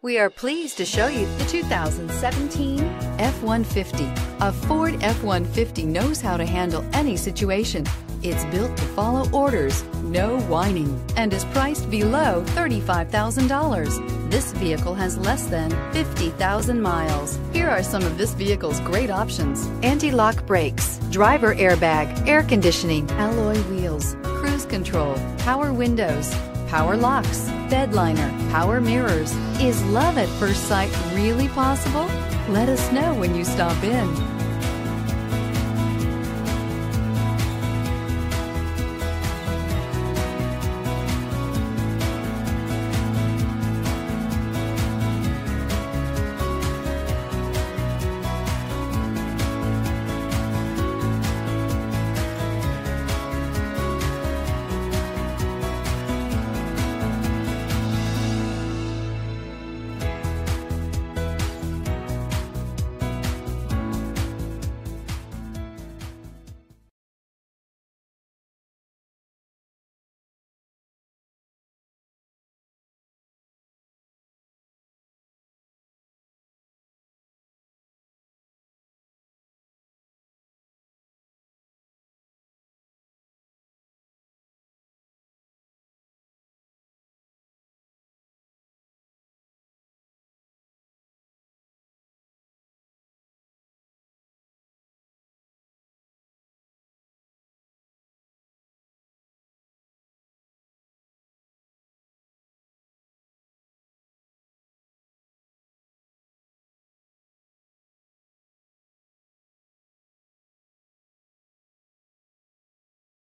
We are pleased to show you the 2017 F-150. A Ford F-150 knows how to handle any situation. It's built to follow orders, no whining, and is priced below $35,000. This vehicle has less than 50,000 miles. Here are some of this vehicle's great options: anti-lock brakes, driver airbag, air conditioning, alloy wheels, cruise control, power windows, power locks, bed liner, power mirrors. Is love at first sight really possible? Let us know when you stop in.